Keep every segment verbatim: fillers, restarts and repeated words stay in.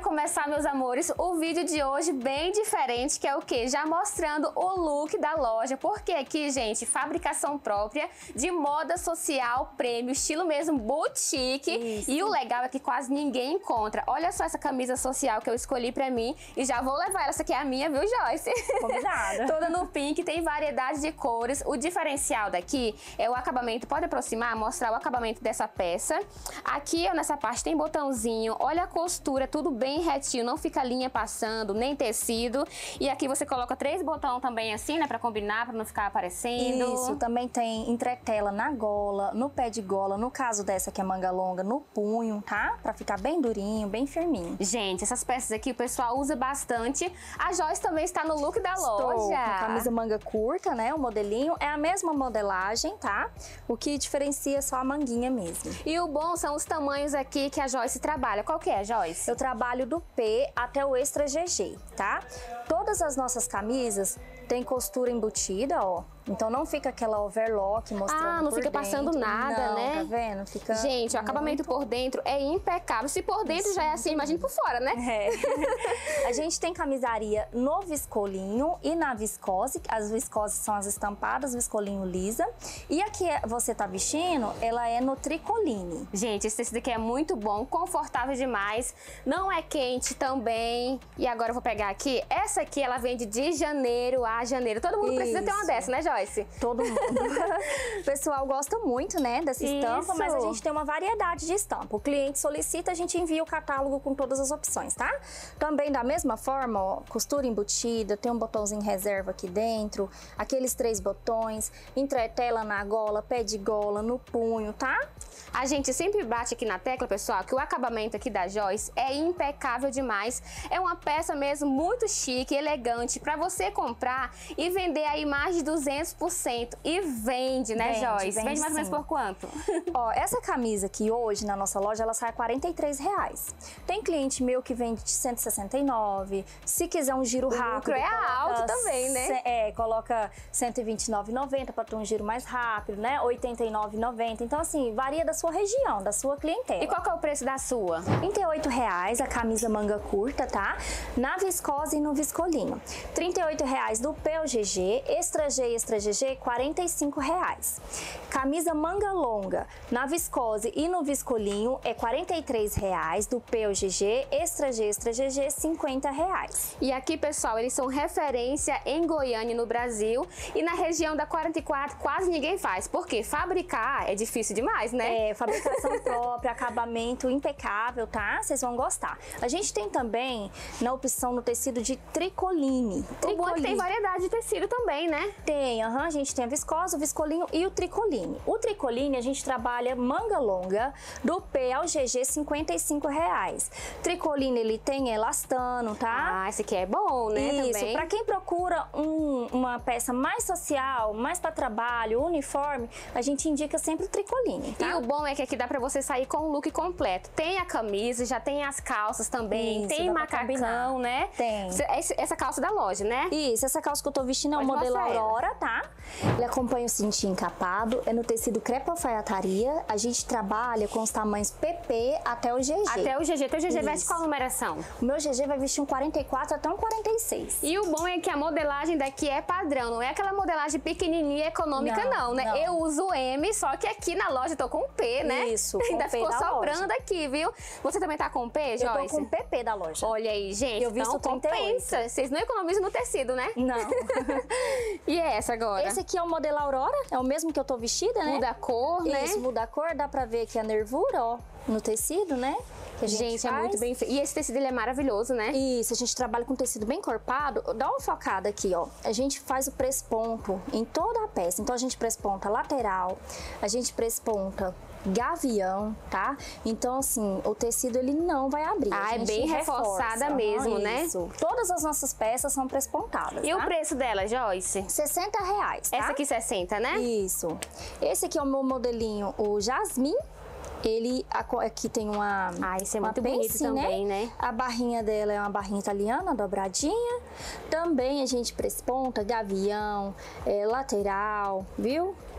começar, meus amores, o vídeo de hoje bem diferente, que é o quê? Já mostrando o look da loja, porque aqui, gente, fabricação própria de moda social premium, estilo mesmo boutique. Isso. E o legal é que quase ninguém encontra. Olha só essa camisa social que eu escolhi pra mim e já vou levar ela. Essa aqui é a minha, viu, Joyce? Combinada. Toda no pink, tem variedade de cores. O diferencial daqui é o acabamento. Pode aproximar, mostrar o acabamento dessa peça. Aqui, ó, nessa parte tem botãozinho. Olha a costura, tudo bem retinho, não fica linha passando, nem tecido. E aqui você coloca três botões também assim, né, pra combinar, pra não ficar aparecendo. Isso, também tem entretela na gola, no pé de gola, no caso dessa que é manga longa, no punho, tá? Pra ficar bem durinho, bem firminho. Gente, essas peças aqui o pessoal usa bastante. A Joyce também está no look da Estou loja. com a camisa manga curta, né, o modelinho. É a mesma modelagem, tá? O que diferencia é só a manguinha mesmo. E o bom são os tamanhos aqui que a Joyce trabalha. Qual que é, Joyce? Eu trabalho do P até o extra G G, tá? Todas as nossas camisas tem costura embutida, ó. Então não fica aquela overlock mostrando Ah, não por fica dentro. passando nada, não, né? Tá vendo? Fica Gente, o acabamento muito... por dentro é impecável. Se por dentro Isso. já é assim, imagine por fora, né? É. A gente tem camisaria no viscolinho e na viscose. As viscoses são as estampadas, viscolinho lisa. E a que você tá vestindo, ela é no tricoline. Gente, esse tecido aqui é muito bom, confortável demais. Não é quente também. E agora eu vou pegar aqui. Essa aqui, ela vende de janeiro a janeiro. Todo mundo Isso. precisa ter uma dessa, né, Joyce? Todo mundo. O pessoal gosta muito, né, dessa estampa, Isso. mas a gente tem uma variedade de estampa. O cliente solicita, a gente envia o catálogo com todas as opções, tá? Também da mesma forma, ó, costura embutida, tem um botãozinho reserva aqui dentro, aqueles três botões, entretela na gola, pé de gola, no punho, tá? A gente sempre bate aqui na tecla, pessoal, que o acabamento aqui da Joyce é impecável demais. É uma peça mesmo muito chique, elegante, pra você comprar e vender aí mais de duzentos por cento. E vende, né, Vende, Joyce? vende Vende mais ou menos sim. por quanto? Ó, essa camisa aqui hoje na nossa loja, ela sai quarenta e três reais. Tem cliente meu que vende de cento e sessenta e nove. Se quiser um giro O rápido, lucro é coloca alto também, né? ce- É, coloca cento e vinte e nove reais e noventa centavos para ter um giro mais rápido, né? oitenta e nove reais e noventa centavos. Então, assim, varia da sua região, da sua clientela. E qual que é o preço da sua? trinta e oito reais a camisa manga curta, tá? Na viscose e no viscolinho. trinta e oito reais do P ao G G, extra G e extra G G, quarenta e cinco reais. Camisa manga longa na viscose e no viscolinho é quarenta e três reais do P ao G G, extra G, extra G G, cinquenta reais. E aqui, pessoal, eles são referência em Goiânia e no Brasil. E na região da quarenta e quatro quase ninguém faz. Porque fabricar é difícil demais, né? É, fabricação própria, acabamento impecável, tá? Vocês vão gostar. A gente tem também na opção no tecido de tricoline. O bom é que tem variedade de tecido também, né? Tem, aham, a gente tem a viscose, o viscolinho e o tricoline. O tricoline a gente trabalha manga longa, do P ao G G, cinquenta e cinco reais. Tricoline ele tem elastano, tá? Ah, esse aqui é bom, né? Isso, também. pra quem procura um- uma peça mais social, mais pra trabalho, uniforme, a gente indica sempre o tricoline, tá? E o bom é que aqui dá pra você sair com o look completo. Tem a camisa, já tem as calças também, Isso, tem dá pra macacão, combinar. né? Tem. Esse- Essa calça da loja, né? Isso, essa calça que eu tô vestindo é o Pode modelo mostrar ela. Aurora, tá? Ele acompanha o cintinho encapado, é no tecido crepe alfaiataria. A gente trabalha com os tamanhos P P até o G G. Até o G G. Teu G G Isso. veste qual numeração? O meu G G vai vestir um quarenta e quatro até um quarenta e seis. E o bom é que a modelagem daqui é padrão, não é aquela modelagem pequenininha econômica não, Não, né? não. Eu uso M, só que aqui na loja eu tô com o P, né? Isso, com Ainda o P ficou da sobrando loja. aqui, viu? Você também tá com o P, Joyce? Eu tô com o P P da loja. Olha aí, gente, Eu visto então trinta e oito. compensa. Vocês não economizam no tecido, né? Não. E essa agora? Esse aqui é o modelo Aurora, é o mesmo que eu tô vestida, né? Muda a cor, né? Isso, muda a cor, dá pra ver aqui a nervura, ó, no tecido, né? Que a gente, Gente, é faz. muito bem feito. E esse tecido ele é maravilhoso, né? Isso, a gente trabalha com tecido bem encorpado. Dá uma focada aqui, ó. A gente faz o presponto em toda a peça. Então a gente presponta lateral, a gente presponta gavião, tá? Então, assim, o tecido ele não vai abrir. Ah, a é gente bem reforça. reforçada mesmo, né? Isso. Todas as nossas peças são prespontadas, E tá? o preço dela, Joyce? sessenta reais, tá? Essa aqui sessenta, né? Isso. Esse aqui é o meu modelinho, o Jasmine. Ele a- aqui tem uma Ah, esse é uma muito bonito pence, também, né? A barrinha dela é uma barrinha italiana, dobradinha. Também a gente presponta gavião, é, lateral, viu?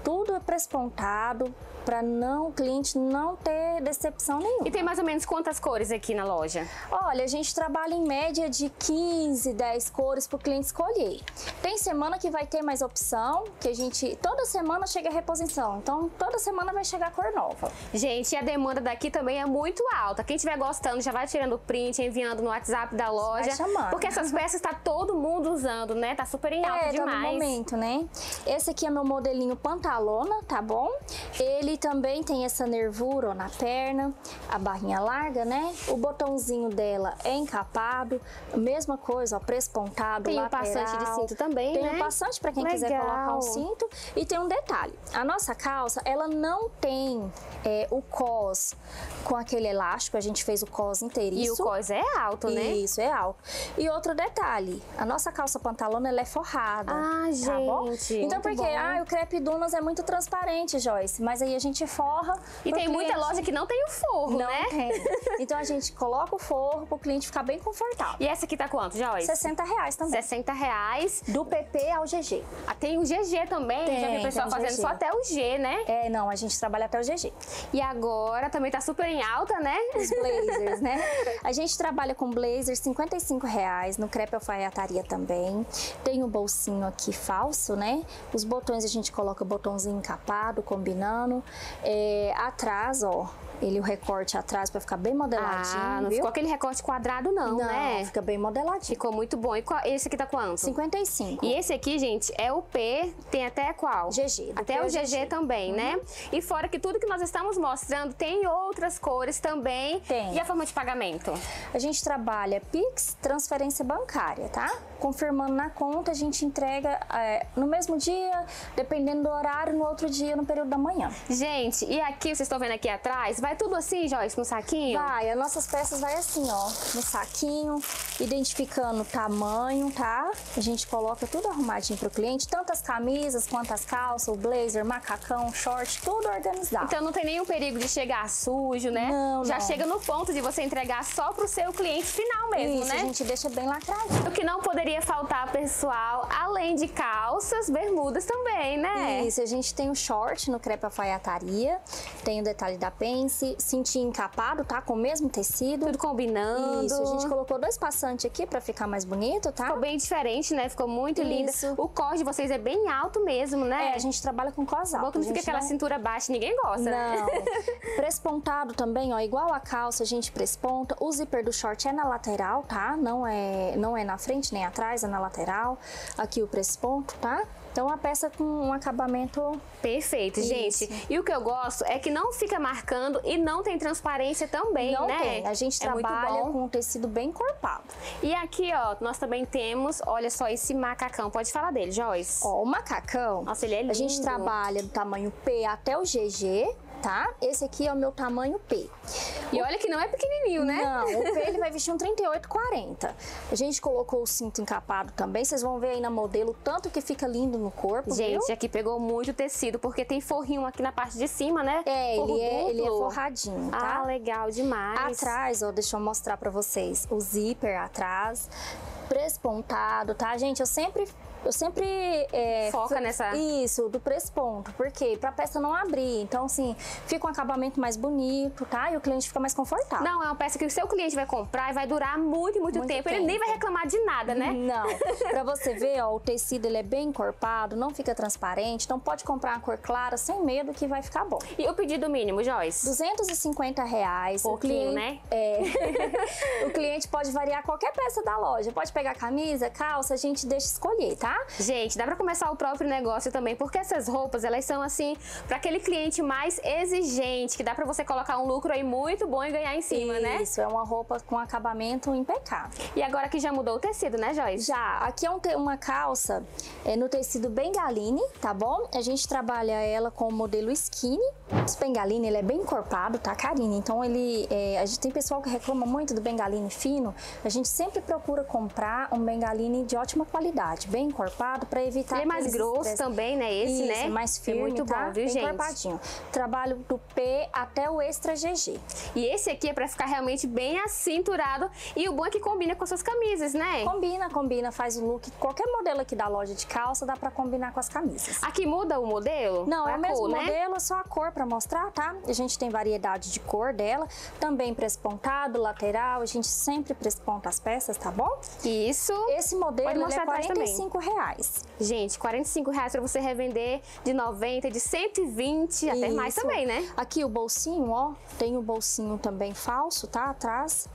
tudo é prespontado, para não o cliente não ter decepção nenhuma. E tem mais ou menos quantas cores aqui na loja? Olha, a gente trabalha em média de quinze, dez cores para o cliente escolher. Tem semana que vai ter mais opção, que a gente toda semana chega a reposição, então toda semana vai chegar cor nova. Gente, e a demanda daqui também é muito alta. Quem estiver gostando já vai tirando print, enviando no WhatsApp da loja, vai chamando. Porque essas peças tá todo mundo usando, né? Tá super em alta é, demais. Tá no momento, né? Esse aqui é meu modelinho pantalona, tá bom? Ele também tem essa nervura ó, na perna, a barrinha larga, né? O botãozinho dela é encapado, mesma coisa, ó, prespontado, tem lateral. Tem um passante de cinto também, tem né? Tem um passante para quem Legal. quiser colocar um cinto. E tem um detalhe, a nossa calça, ela não tem é, o cos com aquele elástico, a gente fez o cos inteiriço. E o cos é alto, né? Isso, é alto. E outro detalhe, a nossa calça pantalona, ela é forrada. Ah, tá gente, bom? Então, porque bom. ah, o crepe Dunas é muito transparente, Joyce, mas aí a gente forra. E tem cliente. muita loja que não tem o forro, não né? Tem. Então a gente coloca o forro pro cliente ficar bem confortável. E essa aqui tá quanto, Joyce? sessenta reais também. sessenta reais. Do P P ao G G. Ah, tem o G G também, tem, já vi o pessoal fazendo G G. Só até o G, né? É, não, a gente trabalha até o G G. E agora também tá super em alta, né? Os blazers, né? A gente trabalha com blazer cinquenta e cinco reais, no crepe alfaiataria também. Tem o bolsinho aqui falso, né? Os botões a gente coloca o botãozinho encapado, combinando. É, atrás, ó, ele o recorte atrás para ficar bem modeladinho, ah, não viu? ficou aquele recorte quadrado não, não né? Fica bem modeladinho. Ficou muito bom. E qual, esse aqui tá quanto? cinquenta e cinco. E esse aqui, gente, é o P, tem até qual? G G. Até o G G, G G também, uhum. né? E fora que tudo que nós estamos mostrando tem outras cores também. Tem. E a forma de pagamento? A gente trabalha Pix, transferência bancária, tá? Confirmando na conta, a gente entrega é, no mesmo dia, dependendo do horário, no outro dia, no período da manhã. Gente, e aqui, vocês estão vendo aqui atrás, vai tudo assim, Joyce, no saquinho? Vai, as nossas peças vai assim, ó, no saquinho, identificando o tamanho, tá? A gente coloca tudo arrumadinho pro cliente, tanto as camisas quanto as calças, o blazer, macacão, short, tudo organizado. Então não tem nenhum perigo de chegar sujo, né? Não, Já não. chega no ponto de você entregar só pro seu cliente final mesmo, Isso, né? a gente deixa bem lacrado. O que não poderia faltar, pessoal, além de calças, bermudas também, né? Isso, a gente tem o short no crepe alfaiataria, tem o detalhe da pence, cintinho encapado, tá? Com o mesmo tecido. Tudo combinando. Isso, a gente colocou dois passantes aqui pra ficar mais bonito, tá? Ficou bem diferente, né? Ficou muito linda. Isso. O cos de vocês é bem alto mesmo, né? É, a gente trabalha com cos alto. Bom que não fica aquela não... cintura baixa, ninguém gosta, né? Não. Prespontado também, ó, igual a calça, a gente presponta. O zíper do short é na lateral, tá? Não é, não é na frente nem atrás, é na lateral. Aqui o presponto, tá? Então, a peça com um acabamento... Perfeito, gente. Isso. E o que eu gosto é que não fica marcando e não tem transparência também, não né? Tem. A gente é trabalha com um tecido bem encorpado. E aqui, ó, nós também temos, olha só, esse macacão. Pode falar dele, Joyce. Ó, o macacão, nossa, ele é lindo. A gente trabalha do tamanho P até o G G, tá? Esse aqui é o meu tamanho P. E olha que não é pequenininho, né? Não, o P ele vai vestir um trinta e oito, quarenta. A gente colocou o cinto encapado também, vocês vão ver aí na modelo o tanto que fica lindo no corpo, gente, viu? aqui pegou muito tecido, porque tem forrinho aqui na parte de cima, né? É, Forro ele é, duplo. ele é forradinho, tá? Ah, legal demais. Atrás, ó, deixa eu mostrar pra vocês, o zíper atrás, prespontado, tá? Gente, eu sempre... Eu sempre... É, Foca nessa... Isso, do presponto. Por quê? Pra peça não abrir. Então, assim, fica um acabamento mais bonito, tá? E o cliente fica mais confortável. Não, é uma peça que o seu cliente vai comprar e vai durar muito, muito, muito tempo. tempo. Ele nem vai reclamar de nada, né? Não. Pra você ver, ó, o tecido ele é bem encorpado, não fica transparente. Então, pode comprar uma cor clara sem medo que vai ficar bom. E o pedido mínimo, Joyce? duzentos e cinquenta reais. Pouquinho, o cliente, né? É. O cliente pode variar qualquer peça da loja. Pode pegar camisa, calça, a gente deixa escolher, tá? Gente, dá pra começar o próprio negócio também, porque essas roupas, elas são assim, pra aquele cliente mais exigente, que dá pra você colocar um lucro aí muito bom e ganhar em cima, Isso, né? Isso, é uma roupa com acabamento impecável. E agora que já mudou o tecido, né, Joyce? Já, aqui é um te uma calça é, no tecido Bengaline, tá bom? A gente trabalha ela com o modelo skinny. Esse Bengaline, ele é bem encorpado, tá, Karine? Então, ele, é, a gente tem pessoal que reclama muito do Bengaline fino. A gente sempre procura comprar um Bengaline de ótima qualidade, bem encorpado. encorpado para evitar. Ele é mais grosso estresse. também, né? Esse, Isso, né? mais firme, é muito tá? bom, viu, Bem gente? encorpadinho. Trabalho do P até o extra G G. E esse aqui é pra ficar realmente bem acinturado. E o bom é que combina com suas camisas, né? Combina, combina, faz o look. Qualquer modelo aqui da loja de calça dá pra combinar com as camisas. Aqui muda o modelo? Não, Ou é o mesmo cor, modelo, né? só a cor pra mostrar, tá? A gente tem variedade de cor dela. Também prespontado, lateral. A gente sempre presponta as peças, tá bom? Isso. Esse modelo Pode ele mostrar é atrás quarenta e cinco reais. Gente, quarenta e cinco reais pra você revender de noventa, de cento e vinte, até mais Isso. também, né? Aqui o bolsinho, ó, tem o bolsinho também falso, tá? Atrás.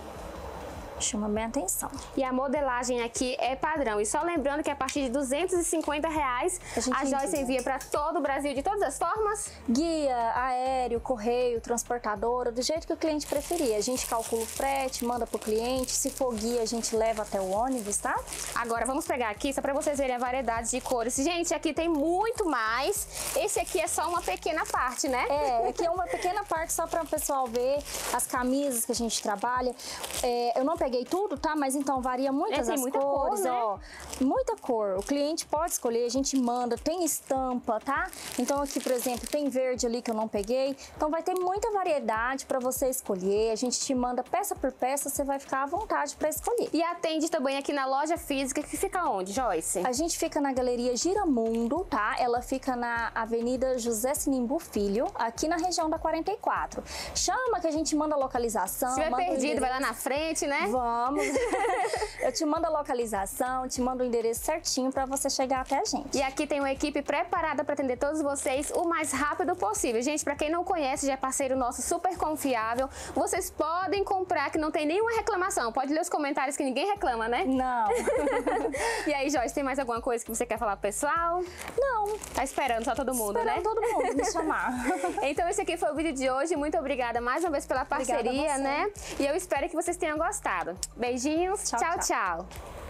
Chama bem a atenção. E a modelagem aqui é padrão. E só lembrando que a partir de duzentos e cinquenta reais, A gente a Joyce envia. envia para todo o Brasil de todas as formas. Guia, aéreo, correio, transportadora, do jeito que o cliente preferir. A gente calcula o frete, manda pro cliente. Se for guia, a gente leva até o ônibus, tá? Agora vamos pegar aqui só para vocês verem a variedade de cores. Gente, aqui tem muito mais. Esse aqui é só uma pequena parte, né? É, aqui é uma pequena parte só para o pessoal ver as camisas que a gente trabalha. É, eu não peguei tudo, tá? Mas então varia muitas É, tem as muita cores, cor, né? ó. Muita cor. O cliente pode escolher, a gente manda, tem estampa, tá? Então aqui, por exemplo, tem verde ali que eu não peguei. Então vai ter muita variedade para você escolher. A gente te manda peça por peça, você vai ficar à vontade para escolher. E atende também aqui na loja física, que fica onde, Joyce? A gente fica na Galeria Giramundo, tá? Ela fica na Avenida José Sinimbu Filho, aqui na região da quarenta e quatro. Chama que a gente manda a localização. Se tiver manda o perdido, vai lá endereço. na frente, né? Vamos. Eu te mando a localização, te mando o endereço certinho para você chegar até a gente. E aqui tem uma equipe preparada para atender todos vocês o mais rápido possível. Gente, para quem não conhece, já é parceiro nosso super confiável. Vocês podem comprar que não tem nenhuma reclamação. Pode ler os comentários que ninguém reclama, né? Não. E aí, Joyce, tem mais alguma coisa que você quer falar pro pessoal? Não. Tá esperando só todo mundo, Esperando né? todo mundo me chamar. Então esse aqui foi o vídeo de hoje. Muito obrigada mais uma vez pela Obrigada a parceria, você. né? E eu espero que vocês tenham gostado. Beijinhos. Tchau, tchau. tchau. tchau.